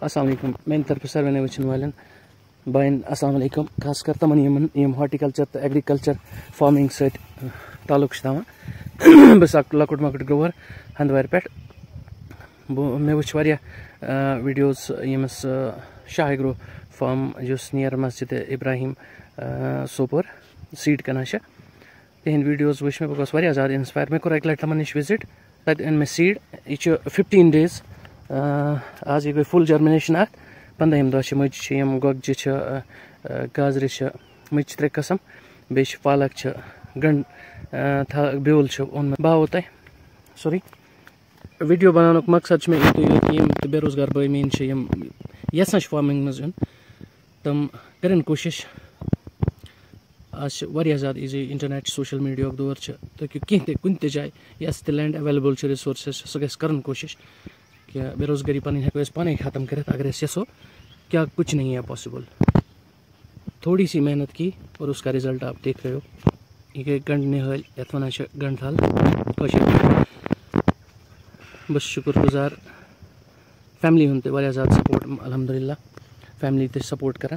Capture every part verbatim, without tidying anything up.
السلام علیکم میانہ طرف سارے وچن والن بائن السلام علیکم خاص کر تمن یم ہارٹیکلچر تو ایگریکلچر فارمنگ ست تعلق تھوان بس اک لکٹ مکٹ گور ہندوار پہ مے وچ واریاہ ویڈیوز یمس شاہ ایگرو فارم جس نیر مسجد ابراہیم سوپور سیڈ کنان تہند ویڈیوز وچ مے بہت واریاہ زیادہ انسپائر مے کور اکہ لٹہ تمن نش وزٹ تتہ ان مے سیڈ یہ ففٹین ڈیز آج یہ گئی فل جرمنیشن ات پندہم دہ مجھ گۄگجہِ گازرِ مجھ ترٛےٚ قسم بیٚیہِ پالک گنڈ بیول اوٚنمُت بہٕ ہاوو تۄہہِ سورُے ویڈیو بناونُک مقصد مےٚ یُتُے یِم تہِ بے روزگار بٲے میٛٲنۍ چھِ یِم یژھان چھِ فارمنٛگ منٛز یُن تِم کٔرِنۍ کوٗشِش آز چھِ واریاہ زیادٕ ایٖزی اِنٹرنیٹ سوشل میٖڈیاہُک دور چھُ تُہۍ ہیٚکِو کینٛہہ تہِ کُنہِ تہِ جایہِ یۄس تہِ لینڈ ایویلیبل چھِ رِسورسز سُہ گژھِ کَرُن کوٗشِش کہ بے روزگاری پنٕنۍ ہٮ۪کو أسۍ پانے ختم کٔرِتھ اگر أسۍ یژھو کیا کچھ نہیں ہے پاسبل تھوڑی سی محنت کی اور اس کا رزلٹ آپ دیکھ رہے ہو یہ گئی گنڈ نہٲلۍ یتھ ونان چھِ گنڈ تھل کٲشِر بس شکر گزار فیملی ہُنٛد تہِ واریاہ زیادٕ سپوٹ الحمدُاللہ فیملی تہِ سپوٹ کران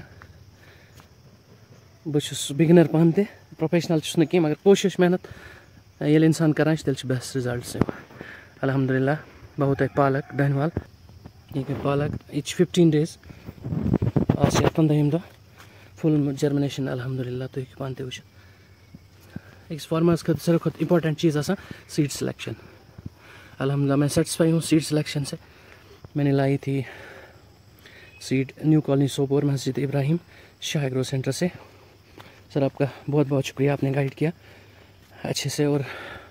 بہٕ چھُس بِگنر پانہٕ تہِ پروفیشنل چھُس نہٕ کینٛہہ مگر کوٗشِش محنت ییٚلہِ اِنسان کران چھُ تیٚلہِ چھُ بیسٹ رِزلٹٕس یِوان الحمدُاللہ بہٕ ہاوو تۄہہِ پالک دانہِ ول یہ گئی پالک یہ ففٹین ڈیز آج چھِ پندہم دہ فل جرمنیشن الحمدُاللہ تُہۍ ہیٚکِو پانہٕ تہِ وٕچھِتھ أکِس فارمرس خٲطرٕ ساروی کھۄتہٕ اِمپاٹنٹ چیٖز آسان سیڈ سلیکشن الحمدُاللہ میں سیٹسفائی ہوں سیڈ سلیکشن سے میں نے لائی تھی سیڈ نیو کالونی سوپور مسجد ابراہیم شاہ ایگرو سینٹر سے سر آپ کا بہت بہت شکریہ آپ نے گائیڈ کیا اچھے سے اور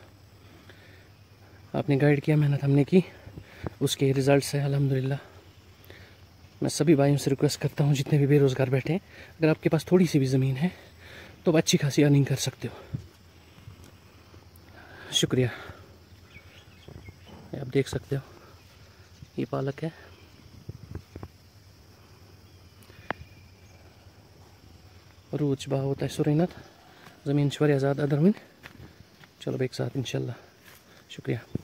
آپ نے گائیڈ کیا محنت ہم نے کی اس کے ریزلٹس ہیں الحمدللہ میں سبھی بھائیوں سے ریکویسٹ کرتا ہوں جتنے بھی بے روزگار بیٹھے ہیں اگر آپ کے پاس تھوڑی سی بھی زمین ہے تو آپ اچھی خاصی ارننگ کر سکتے ہو شکریہ آپ دیکھ سکتے ہو یہ پالک ہے روز بہا ہوتا ہے سورینت زمین واریاہ زیادہ ادر ون چلو ایک ساتھ انشاءاللہ شکریہ